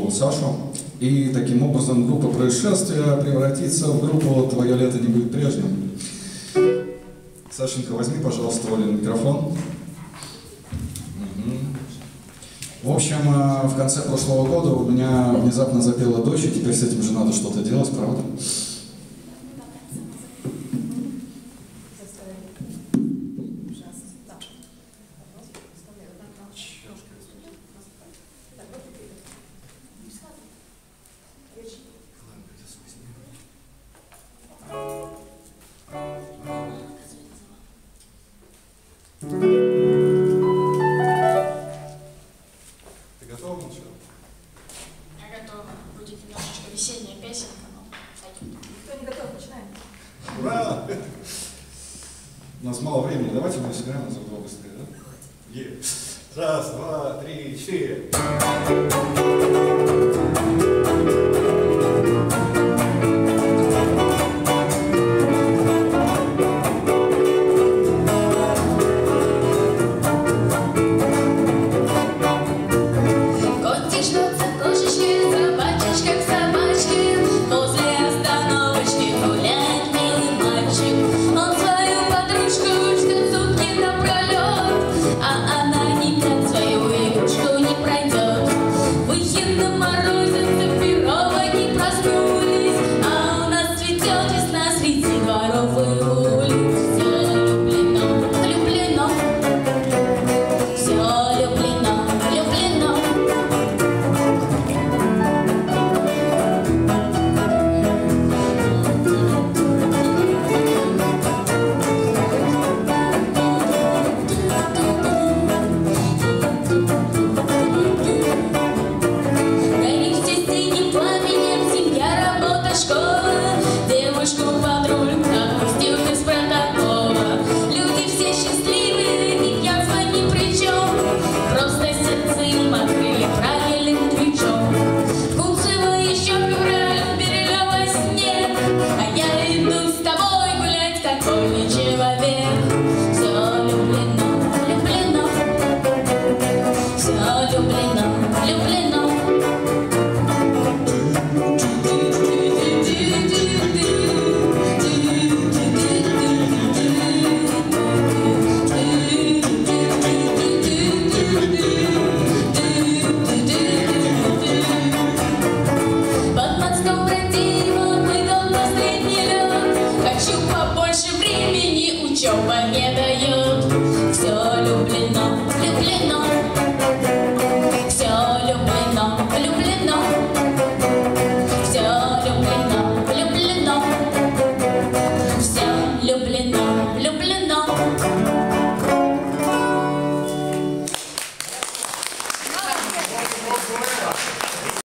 нашел Сашу. И таким образом группа «Происшествия» превратится в группу «Твое лето не будет прежним». Сашенька, возьми, пожалуйста, Олин микрофон. В общем, в конце прошлого года у меня внезапно запела дочь, и теперь с этим же надо что-то делать, правда? Ура! У нас мало времени, давайте мы сыграем за два быстрее, да? Раз, два, три, четыре. Учеба не дает, все люблено, люблено, все люблено, люблено.